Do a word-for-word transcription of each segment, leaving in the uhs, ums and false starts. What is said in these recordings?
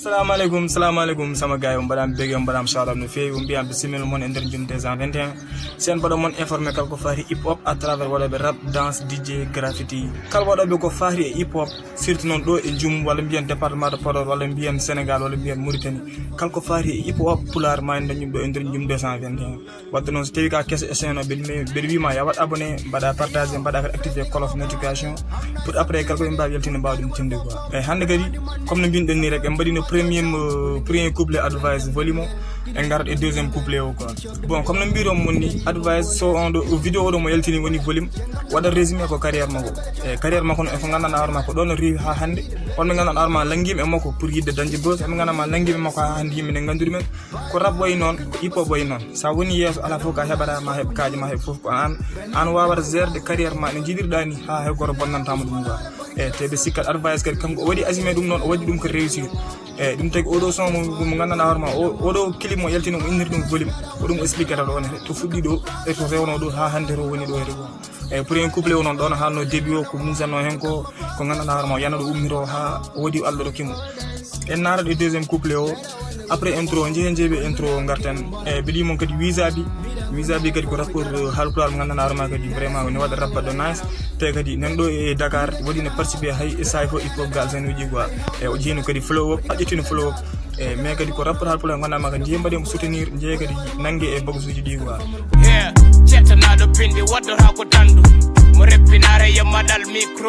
Assalamu alaikum, assalamu alaikum sama gaay on badam bege on badam shawdam no feewi on biam bisimil mon ender jum deux cent vingt et un sen badam mon informer kal ko faari hip hop à travers wala be rap dance D J graffiti kal wada be ko faari hip hop surtout non do e jum wala biyan département de Podor wala biyan Sénégal wala biyan Mauritanie kal ko faari hip hop pular ma ndanyum do ender jum deux cent vingt et un wadde non so tewi ka kesse esseno be be wi ma ya wat abonné bada partager bada activer call of notification pour après kal ko mba yeltine mbawdum tinde quoi e hande gadi comme no binden ni rek e mbadi premier euh, premier couplet advice volume et garde et deuxième couplet quoi bon comme no mbiro moni advice so on do vidéo do mo yeltini woni volume wada résumé ko carrière mako e carrière mako e fo ngana arma ko don ri ha hande on me ngana arma langim e mako pour yidde danje bos e ngana ma langim mako ha hande yimbe nganduri men ko rap boy non ko hip hop boy non sa woni yeso ala fo ka hebara ma heb kaaji ma heb fof ko an an wawar zer de carrière ma ne jidirda ni ha he ko bonnantama dum quoi e te be sikkat advice kadi kanko wadi asime dum non o wadi dum ko réussir e dum tagi odo son mo ganna horma odo clip mo yaltino mo indir dum volume o dum expliquer do on to fuddi do e to rewno do ha hande ro woni do rego e pour un couplet on don ha no début o ko musano hen ko ko ganna horma yana do ummiro ha wodi allo do kimo en nara do deuxième couplet o après intro njehen jebe intro garten e bidi mon kadi visa bi visa bi kadi ko rapport halpulaar ganna horma kadi vraiment woni wada rabba do nice te kadi nan do e Dakar wadi ne participer hay essay fo hip hop gal sen uji quoi e o jinu kadi flow up adjetino flow up e mais kadi ko rapport halpulaar ganna ma kadi jemba dem soutenir je kadi nangi e bagsuji di quoi yeah cetana do pindi waddo ha ko tandu mo reppinare yamma dal micro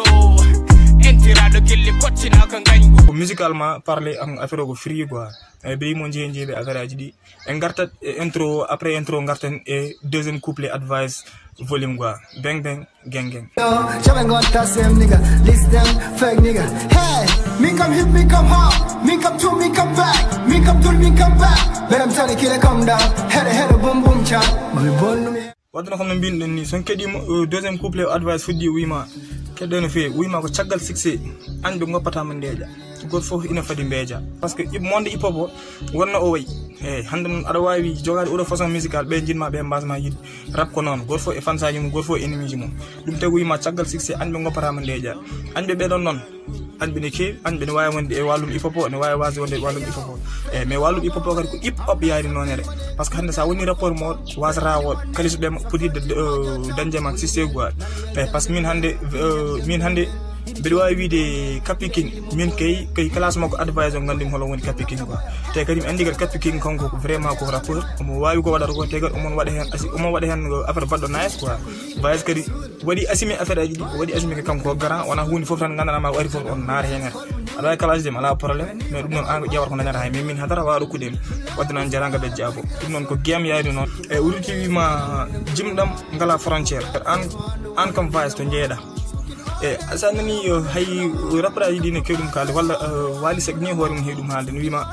entirado gilli koccina ko gangu musicalement parler am affaire ko free quoi e be mo nje njebe affaire aji di e gartat intro après intro garten e deuxième couplet advice volume quoi bang bang gang gang Shabang got that same nigga list them fake nigga hey me come hit me come hard me come to me come back me come to me come back but I'm trying to kill it come down head head boom boom cha we born me wadna xam na binden ni son kedi deuxième couplet advice fuddi wima keddo fe wima ko caggal succès ande ngopata man deja gor fof ina fadi mbeja parce que monde hip hop wonna o way e hande non ada wawi jogade odo façon musical be jinma be mbasma yidi rap ko non gor fof e fansaaji mum gor fof ennemi ji mum dum tagu wima caggal succès ande ngopata man deja ande be don non ande ne ke ande ne wawi wonde e walum hip hop ne wawi wasi wonde walum hip hop e mais walum hip hop kadi ko hip hop yaari nonere parce que hande sa woni rapport mo wasra wo kalisu be petite danje mak succès quoi e parce que min hande min hande bedo wawi wiide Capi King min kay kay classe mako advice gandim holo woni Capi King quoi te kadi andi gal Capi King konko vraiment ko rapport mo wawi ko wadata ko te gal mon wada hen asi mo wada hen affaire baddo nice quoi voyage kadi wadi asimi affaire aji wadi asimi kanko grand wana hundi fof tan gandana ma wari fof on nar hen ala classe dem ala problème mais dum non an jawar ko nanyata hay min hadara waru kudem wadana jaranga be jabo dum non ko game yaari non e uriti wi ma jimdam ngala frontière an an kam voyage to jeeda e asanani hay rapra yi dine kedum kale walla wali sek ni horum hedum halde no wima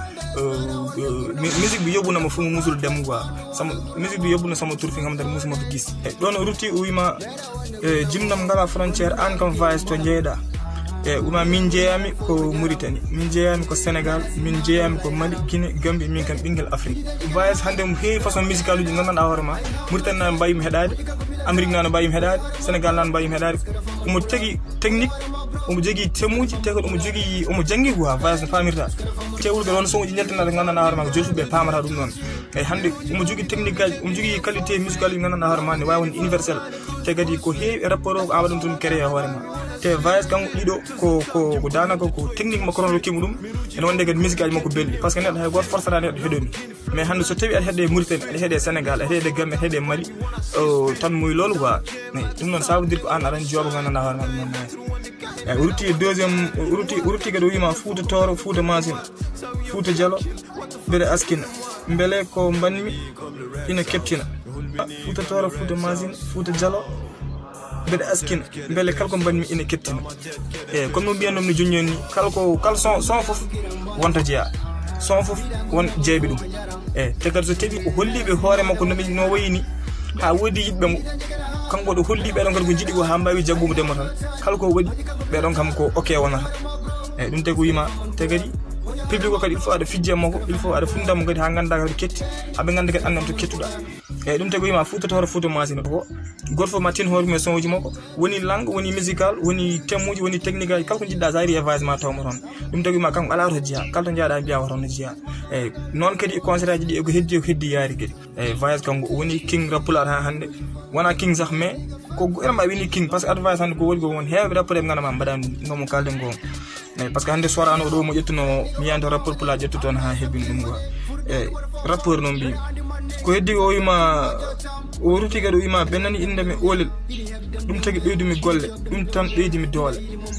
musique bi yobuna ma fu musul dem quoi sama musique bi yobuna sama tour fi ngam dar musuma ko gis e don ruti wima jimnam ngala frontière an kam voyage to jeeda e uma min jeeyami ko Mauritanie min jeeyami ko Sénégal min jeeyami ko Mali Guinée Gambie min kan bingel Afrique voyage hande mo heewi façon musical uji ngandana horma Mauritanie nan bayim hedade Amérique nan bayim hedade Sénégal nan bayim hedade omo tegi technique omo jogi temuji te ko omo jogi omo jangi quoi voyage famirta teewul ga won so uji jeltana ngandana horma jolfube pamata dum non e hande omo jogi technique gaji omo jogi qualité musicale ngandana horma ne wawi universel te gadi ko heewi rapport o awadum dum créer horma te voyage kan dido ko ko ko danaka ko technique makko ron rokimu dum en wonde gadi musique aji makko belli parce que neddo hay goto force rade hedoni mais hande so tawi ad hedde Mauritanie ad hedde Sénégal ad hedde Gambie ad hedde Mali o tan muy lolu quoi dum non ça veut dire ko an aran jobo ngana horma non e urti deuxième urti urti gado wima Fouta Toro Fouta Masin Fouta Diallo bere askina mbele ko banmi ina keptina Fouta Toro Fouta Masin Fouta Diallo bede askin bele kalko banmi ina keptina e comme no biyanom no jonnoni kalko kal son son fof wonta jeya son fof won jeebi dum e te kadi so tawi o hollibe hoore makko no no wayini ha wodi yibbe mo kanko do holli be don kadi ko jidi ko ha mbawi jaggumo demo tan kalko wadi be don kam ko okay wonata e dum te ko yima te kadi public ko kadi il faut ada fijje mako il faut ada fundam kadi ha ganda kadi ketti habe ganda kadi annam to kettuda e dum tagu wima futa tawra futa machine ko gorfo matin hor me son uji mako woni langue woni musical woni temuji woni technique ay kalko jidda sari advisement tawmo ton dum tagu wima kanko ala to jiya kalto jaada biya waton jiya e non kadi conseil ji di e ko heddi ko heddi yaari kadi e voyage kanko woni king rappular ha hande wana king sax mais ko irma wini king parce que advice hande ko woni go won heewbe rapport ngana ma mbadan ngomo kalde ngo parce que hande sorano do mo jettuno mi yando rapport pour la jettu ton ha hebin dum go e rapport non bi ko heddi o wima o ruti gado wima benani inde me olel dum tagi beydu mi golle dum tan beydi mi doole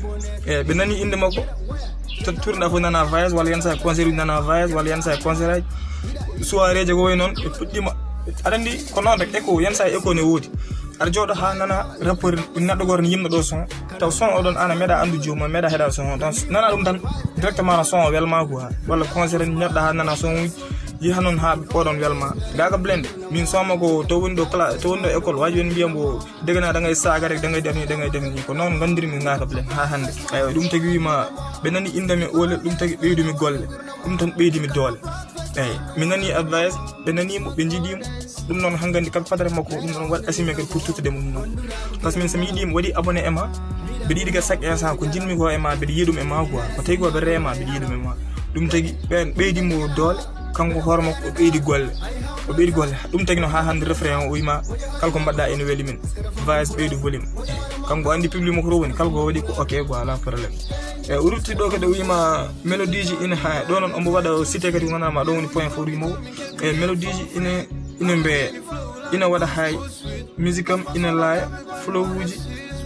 e benani inde mako tan tourna fo nana voyage wala yansa concert nana voyage wala yansa concert soirée je go way non e puddima adandi ko non rek echo yansa echo ne wodi ar jodo ha nana rapport naddo gor ni yimdo do son taw son odon ana meda andu joma meda heda son donc nana dum tan directement na son welma ko wala concert nadda ha nana son yi hanon ha odon welma daga blend min soma ko to wondo class to wondo école waji won biyambo degana da ngay saga rek da ngay def ni da ngay def ni ko non gandir mi ngaka blend ha hande ay dum tagi wima be nani indami ole dum tagi beydu mi golle dum tan beydi mi dole ay mi nani advice be nani mo be jidim dum non hangandi kal fadare makko dum non wad asime gal pour tout dem non parce que min sam yidim wadi abonné e ma be di diga sak instant ko jinmi ko e ma be yidum e ma quoi ko tay go be rema be yidum e ma dum tagi ben beydi mo dole kanko hormo ko beydi golle ko beydi golle dum tagi no ha hande refrain o wima kalko badda en weli min voice beydi volume kanko andi public mo ko woni kalko wadi ko ok quoi la problème e uruti do kede wima melodie ji ina ha do non ombo wada cité kadi ngana ma do woni point fort mo e melodie ji ina ina be ina wada hay musicam ina la flow uji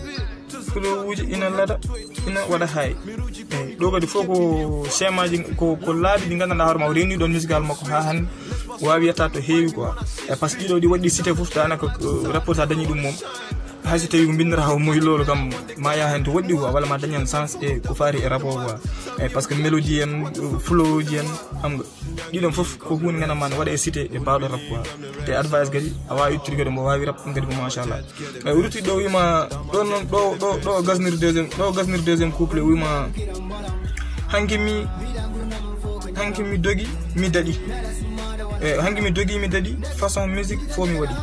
flow uji ina lada ina wada hay e do kadi foko schéma ji ko ko laabi di ngana har ma reni don musical mako ha han wawi yata to heewi quoi e parce que do di wadi cité fufta naka rapport dañi dum mom hasi tawi bindira haw moy lolu kam ma ya hen to waddi ko wala ma dañan sens e ko fari e rapport wa e parce que mélodie en flow ji en am nga didon fof ko hun ngana man wada e cité e baado rap quoi te advice gadi awa utri gadi mo wawi rap gadi mo machallah e uruti do wima do non do do do gasnir deuxième do gasnir deuxième couple wima hanki mi hanki mi dogi mi dadi e hanki mi dogi mi dadi façon musique fo mi wadi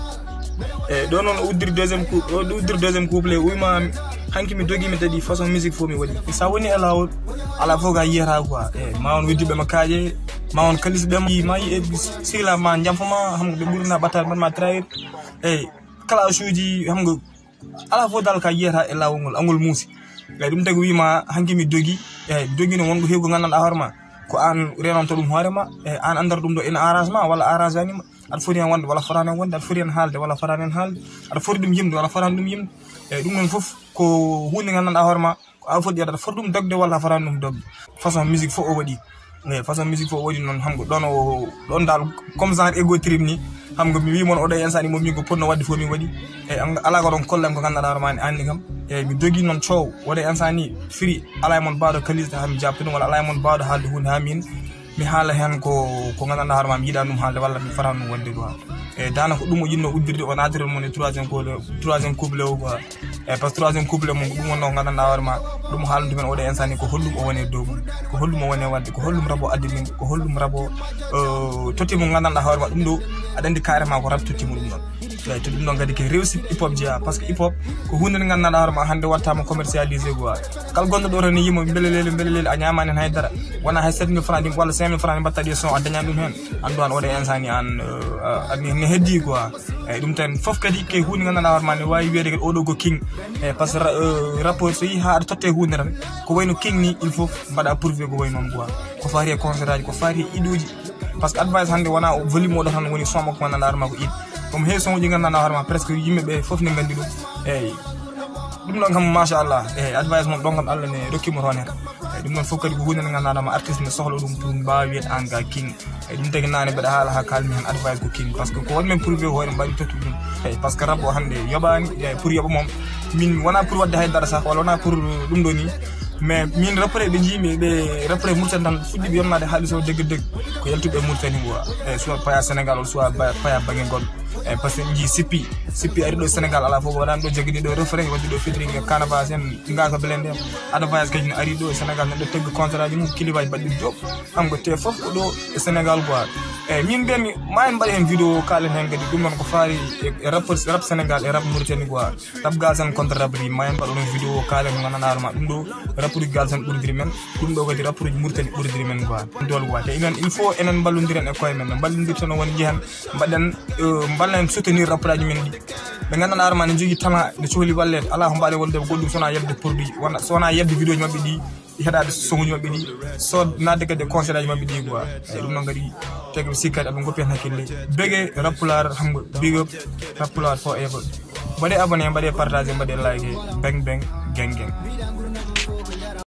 e do non uddir deuxième couple o uddir deuxième couple wima hanki mi dogi mi dadi façon musique fo mi wadi sa woni ala ala foga yera quoi e ma on widdi be makaaje ma on kalis be ma yi e sila ma jamfama xam nga be burna batal man ma trahir e kala suuji xam nga ala fo dal ka yera e lawngol angol musi e dum tagi wima hanki mi dogi e dogi no wongo hewgo gandan horma ko an renon to dum horema e an andar dum do en arrangement wala arrangement ad fori en wonde wala farane wonde ad fori en halde wala farane en halde ad fori dum yimde wala farane dum yimde e dum non fof ko hunde gandan horma ko a fodi ad for dum dogde wala farane dum dogde façon musique fo o wadi e façon musique fo o wadi non hamgo don o don dal comme genre ego trip ni hamgo mi wi mon o do yansani mo mi go ponno wadde fo mi wadi e ala ko don kollem ko gandan horma andi kam e mi dogi non ciow wada yansani free ala mon baado kalista ham jappino wala ala mon baado halde hunde hamin mi hala hen ko ko gandan horma mi yida dum halde wala mi farano wonde do e dana ko dum o yinno uddirde on adire mon troisième couple troisième couple o quoi e parce que troisième couple mo dum wonno gandan horma dum haaldu men o de insani ko hollum o woni dow ko hollum o woni wadde ko hollum rabo addi min ko hollum rabo euh toti mo gandan horma dum do adandi carrément ko rabtuti mo dum non e to dum non gadi ke réussite hip hop dia parce que hip hop ko hunde gandan horma hande watta mo commercialiser quoi kal gondo do reni yimo belelele belelele a nyamani hay dara wana hay sept mille francs wala cinq mille francs batta di son adanya dum hen andu an o de insani an ne heddi quoi e dum tan fof kadi ke hunde gandan horma ne wawi wede o do go king e parce que rapport so yi ha totte hunde ran ko wayno king ni il faut bada prouver go wayno quoi ko faari e concert ko faari iduji parce que advice hande wana volume o do tan woni somo ko gandan horma ko id comme he son ji gandan horma presque yimbe be fof ne gandi dum e dum non kam machallah e advice mon don kam Allah ne rokki mo ron hen e dum non fof kadi ko hunde gandan ma artiste ne sohlo dum pour mbawi wet anga king e dum tagi nane beda hala ha kalmi hen advice ko king parce que ko won men prouver hoore mbadi tottu dum e parce que rabo hande yobani e pour yoba mom min wana pour wadde hay dara sax wala wana pour dum do ni mais min rappare be jimi be rappare murtan tan fuddi be yonnade haliso deug deug ko yaltube murtani wa e soit paya Sénégal ou soit paya Bangengol e parce que ji sippi sippi ari do Sénégal ala fogo wadan do jogidi do refrain wadi do featuring carnaval sen nga ko blende advice kay ari do Sénégal do tegg contrat ji mu kilibaj baddi job am go te fof do Sénégal quoi e min ben mayen bari en vidéo kala hen gadi dum non ko faari rap rap Sénégal e rap Mauritanie quoi tab gasan contrat bari mayen bari on vidéo kala ngana narma dum do rap du gasan buri men dum do gadi rap du Mauritanie buri men quoi dol quoi te inen il faut enen ballondiren e koy men ballondir tan won jehan baden ballen soutenir rap radio men di be ngana narma ne jogi tama de sohli walle ala ho mbaade wolde goddum sona yebde produit wona sona yebde vidéo mabbe di hedaade songu mabbe di so nadde kade conseil aji mabbe di quoi ay dum non gadi teg sikkat am ngoppi hakkille bege rapular xam nga big up rapular forever bade abonné bade partager bade like bang bang gang gang